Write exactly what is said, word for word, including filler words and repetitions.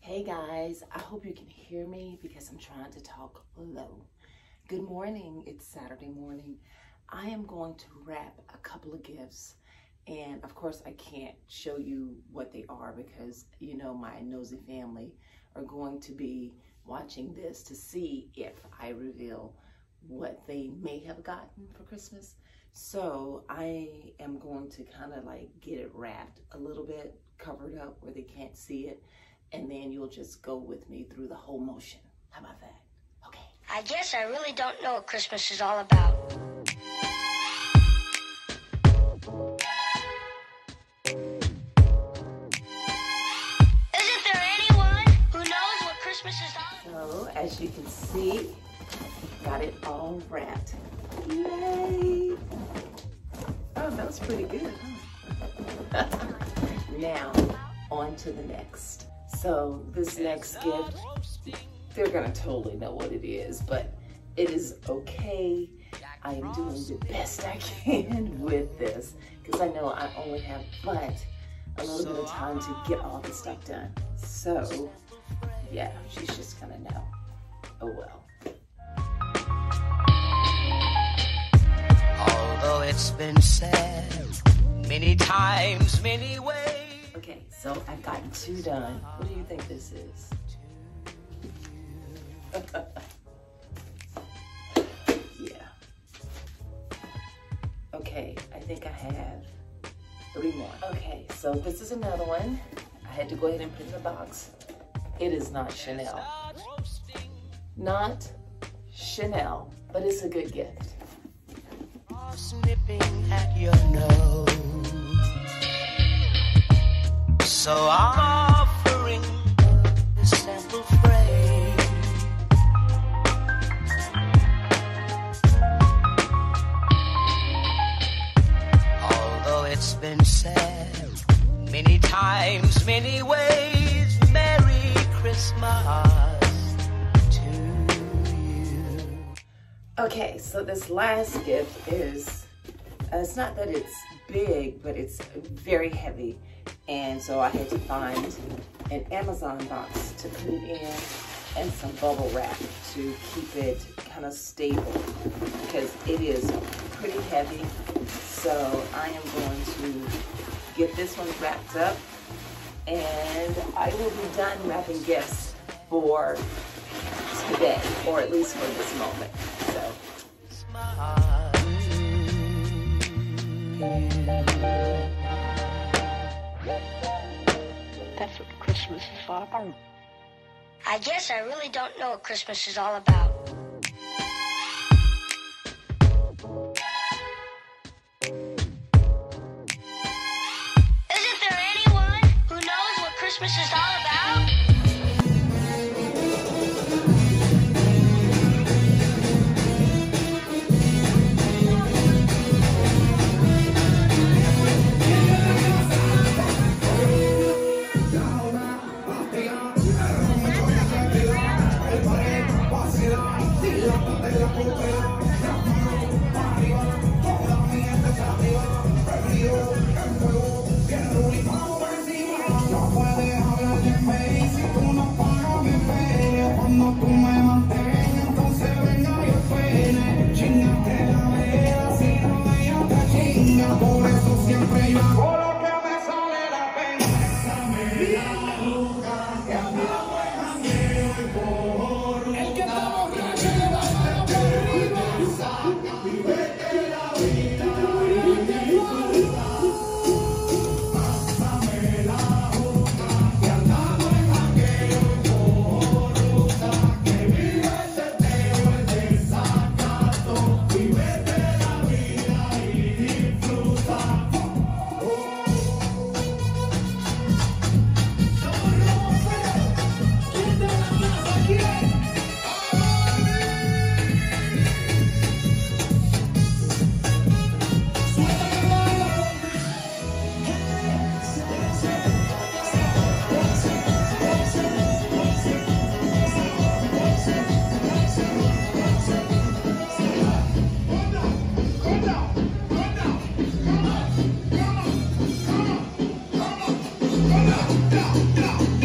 Hey guys, I hope you can hear me because I'm trying to talk low. Good morning, it's Saturday morning. I am going to wrap a couple of gifts, and of course I can't show you what they are because you know my nosy family are going to be watching this to see if I reveal what they may have gotten for Christmas. So I am going to kind of like get it wrapped a little bit, covered up where they can't see it, and then you'll just go with me through the whole motion. How about that? Okay. I guess I really don't know what Christmas is all about. Isn't there anyone who knows what Christmas is all about? So, as you can see, got it all wrapped. Yay! Oh, that was pretty good, huh? Now, on to the next. So this next gift, they're gonna totally know what it is, but it is okay. I am doing the best I can with this because I know I only have but a little bit of time to get all the stuff done. So yeah, she's just gonna know. Oh well. Although it's been said many times, many ways. Okay, so I've gotten two done. What do you think this is? Yeah. Okay, I think I have three more. Okay, so this is another one. I had to go ahead and put in the box. It is not Chanel. Not Chanel, but it's a good gift. Snipping at your nose. So I'm offering a simple phrase. Although it's been said many times, many ways, Merry Christmas to you. Okay, so this last gift is, uh, it's not that it's big, but it's very heavy. And so I had to find an Amazon box to put it in and some bubble wrap to keep it kind of stable because it is pretty heavy. So I am going to get this one wrapped up and I will be done wrapping gifts for today, or at least for this moment. So. That's what Christmas is all about. I guess I really don't know what Christmas is all about. Isn't there anyone who knows what Christmas is all about? Down, down.